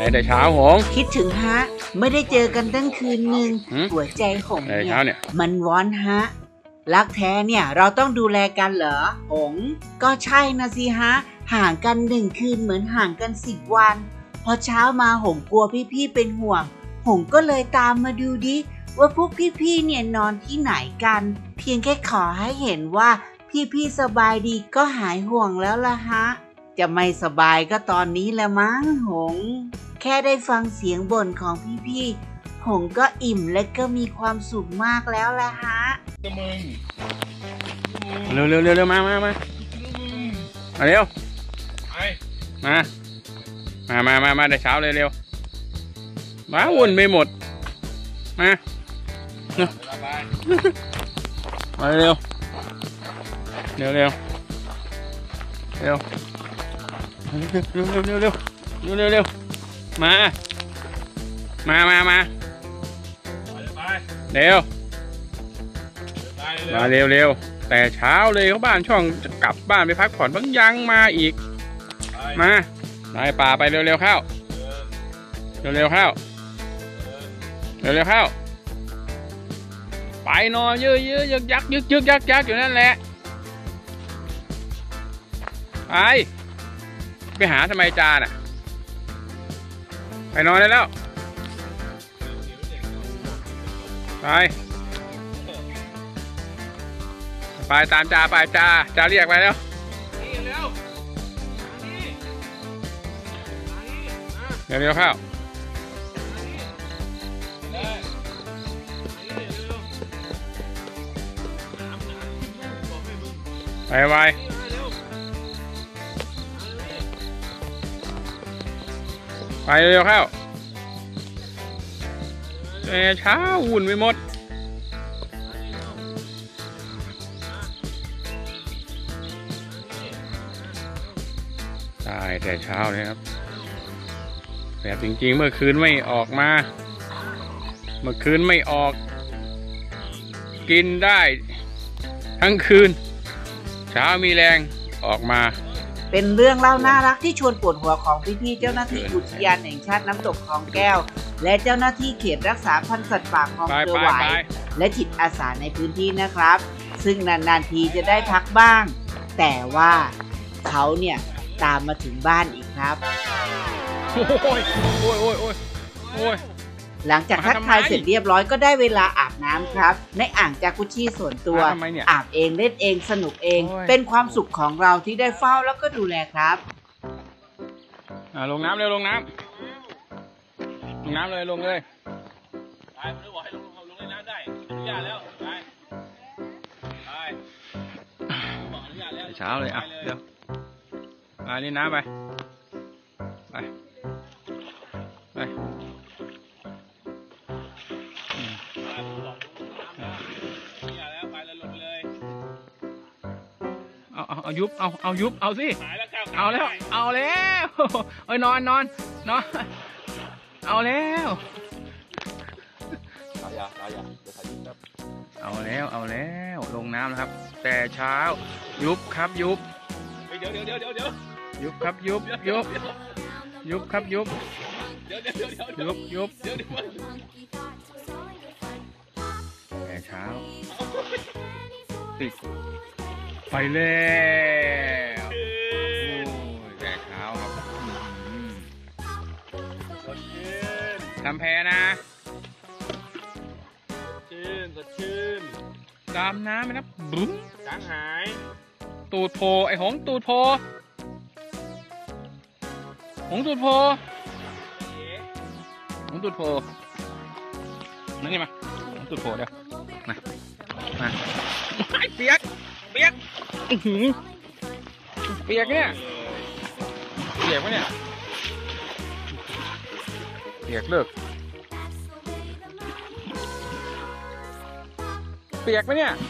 แต่เช้าหงคิดถึงฮะไม่ได้เจอกันตั้งคืนหนึ่งหัวใจหงเนี่ยมันวอนฮะรักแท้เนี่ยเราต้องดูแลกันเหรอหงก็ใช่นะสิฮะห่างกัน1 คืนเหมือนห่างกัน10 วันพอเช้ามาหงกลัวพี่ๆเป็นห่วงหงก็เลยตามมาดูดิว่าพวกพี่ๆเนี่ยนอนที่ไหนกันเพียงแค่ขอให้เห็นว่าพี่ๆสบายดีก็หายห่วงแล้วล่ะฮะจะไม่สบายก็ตอนนี้ละมั้งหงแค่ได้ฟังเสียงบ่นของพี่ๆหงก็อิ่มและก็มีความสุขมากแล้วล่ะฮะเร็วเร็วเร็วเร็วมาเร็วมาแต่เช้าเลยเร็วมาวุ่นไปหมดมาเร็วเร็วเร็วเร็วมาเร็วแต่เช้าเลยเขาบ้านช่องจะกลับบ้านไปพักผ่อนบางยังมาอีกมาไปป่าไปเร็วเข้าเข้าไปนอนเยอะยักอยู่นั่นแหละไปหาทำไมจาน่ะไปนอนได้แล้วไปตามจ่าเรียกไปแล้วเร็วเข้าไปเร็วเข้าแต่เช้าวุ่นไปหมดตายแต่เช้าเลยครับแบบจริงๆเมื่อคืนไม่ออกมากินได้ทั้งคืนเช้ามีแรงออกมาเป็นเรื่องเล่าน่ารักที่ชวนปวดหัวของพี่ๆเจ้าหน้าที่อุทยานแห่งชาติน้ำตกคลองแก้วและเจ้าหน้าที่เขตรักษาพันธุ์สัตว์ป่าคลองเกลือหวายและจิตอาสาในพื้นที่นะครับซึ่งนานๆทีจะได้พักบ้างแต่ว่าเขาเนี่ยตามมาถึงบ้านอีกครับโอ้ยหลังจากทักทายเสร็จเรียบร้อยก็ได้เวลาอาบน้ำครับในอ่างจากุชี่ส่วนตัวอาบเองเล่นเองสนุกเองเป็นความสุขของเราที่ได้เฝ้าแล้วก็ดูแลครับลงน้ำเร็วลงน้ำเลยลงเลยไปผมจะบอกให้ลงในน้ำได้อนุญาตแล้วไปบอกอนุญาตแล้วเช้าเลยเดี๋ยวนี่น้ำไปเอายุบเอาสิเอาแล้วเอาแล้วนอนเอาแล้วเอาแล้วลงน้ำนะครับแต่เช้ายุบครับยุบเดี๋ยวยุบครับยุบครับยุบแต่เช้าติดไปแล้วแต่เช้าครับทำแพนะสดชื่นดำน้ำไหมนะบุ้มจางหายตูดโพไอหงตูดโพนั่นนี่มาหงตูดโพเดี๋ยวมาเปียกเปียกเนี่ยเปียกไหมเนี่ยเปียกเลิกเปียกไหมเนี่ย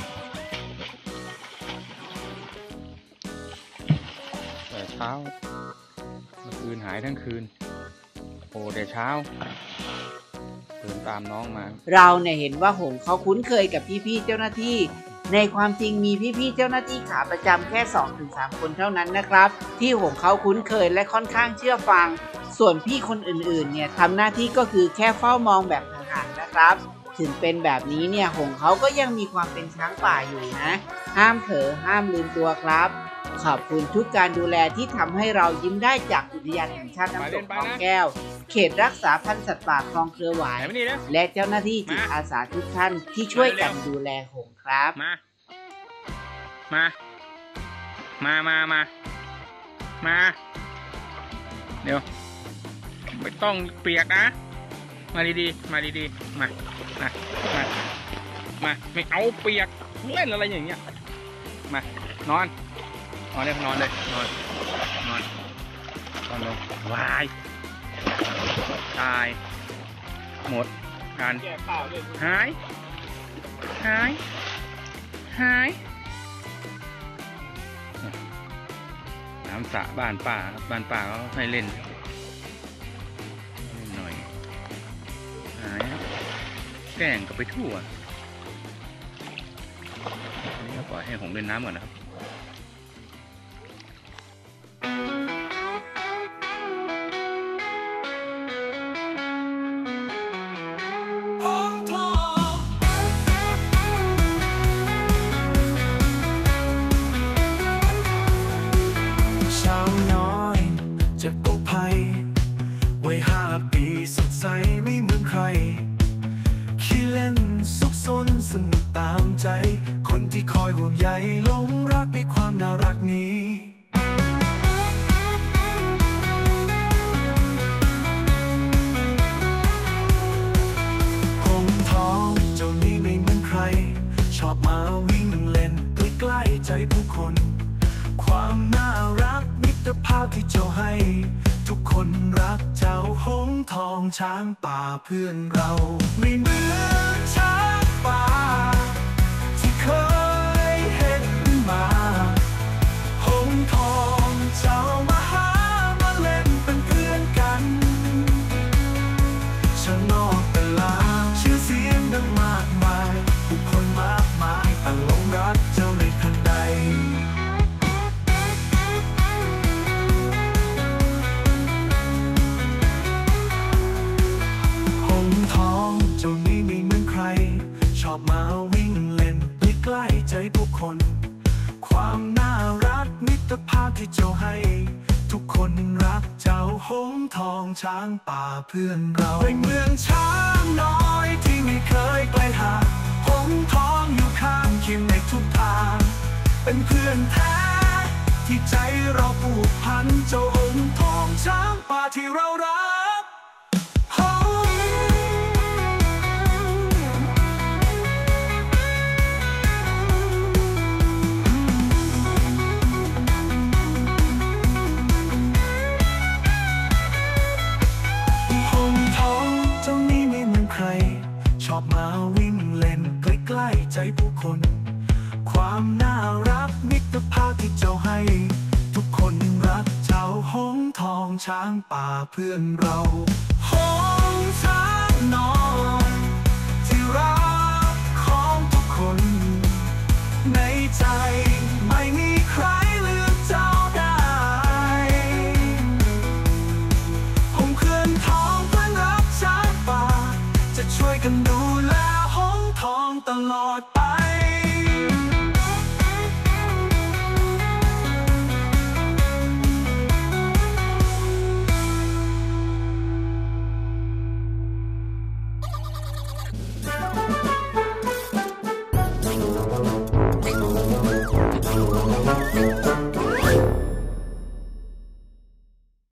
แต่เช้าเมื่อคืนหายทั้งคืนโอ้แต่เช้าเดินตามน้องมาเราเนี่ยเห็นว่าหงเขาคุ้นเคยกับพี่ๆเจ้าหน้าที่ในความจริงมีพี่ๆเจ้าหน้าที่ขาประจำแค่ 2-3 คนเท่านั้นนะครับที่หงเขาคุ้นเคยและค่อนข้างเชื่อฟังส่วนพี่คนอื่นๆเนี่ยทำหน้าที่ก็คือแค่เฝ้ามองแบบห่างๆนะครับถึงเป็นแบบนี้เนี่ยหงส์เขาก็ยังมีความเป็นช้างป่าอยู่นะห้ามเผลอห้ามลืมตัวครับขอบคุณทุกการดูแลที่ทำให้เรายิ้มได้จากอุทยานแห่งชาติน้ำตกคลองแก้วเขตรักษาพันธุ์สัตว์ป่าคลองเครือหวายและเจ้าหน้าที่จิตอาสาทุกท่านที่ช่วยกันดูแลหงส์ครับมาเดี๋ยวไม่ต้องเปียกนะมาดีๆมาไม่เอาเปียกเล่นอะไรอย่างเงี้ยมานอนเลยนอนลงวายตายหมดกันหายน้ำสระบ้านป่าเขาให้เล่นหน่อยหายแกล้งกับไปทั่วนี่ก็ปล่อยให้ผมเล่นน้ำก่อนนะครับวัย5 ปีสดใสไม่เหมือนใครขี้เล่นซุกซนสนุกตามใจคนที่คอยห่วงใยหลงรักในความน่ารักนี้หงส์ทองเจ้านี้ไม่เหมือนใครชอบมาวิ่งเล่นใกล้ๆใจผู้คนความน่ารักมิตรภาพที่เจ้าให้ทุกคนรักเจ้าหงส์ทองช้างป่าเพื่อนเราไม่เหมือนช้างป่าที่เคยเห็นมาหงส์ทองเจ้ามาหามาเล่นเป็นเพื่อนกันช่างนอกตลาดชื่อเสียงดังมากมายผู้คนมากมายต่างหลงรักเจ้าในทันใดชอบมาวิ่งเล่นใกล้ๆใจผู้คนความน่ารักมิตรภาพที่เจ้าให้ทุกคนรักเจ้าหงส์ทองช้างป่าเพื่อนเราเป็นเมืองช้างน้อยที่ไม่เคยไกลห่างหงส์ทองอยู่ข้างเคียงในทุกทางเป็นเพื่อนแท้ที่ใจเราผูกพันเจ้าหงส์ทองช้างป่าที่เรารักชอบมาวิ่งเล่นใกล้ๆใจผู้คนความน่ารักมิตรภาพที่เจ้าให้ทุกคนรักเจ้าหงส์ทองช้างป่าเพื่อนเราหงส์ช้างน้อยที่รักของทุกคนในใจไม่มีใครลืมเจ้าได้หงส์เพื่อนทองเพื่อนรักช้างป่าจะช่วยกันดูแลหงส์ทองตลอดไป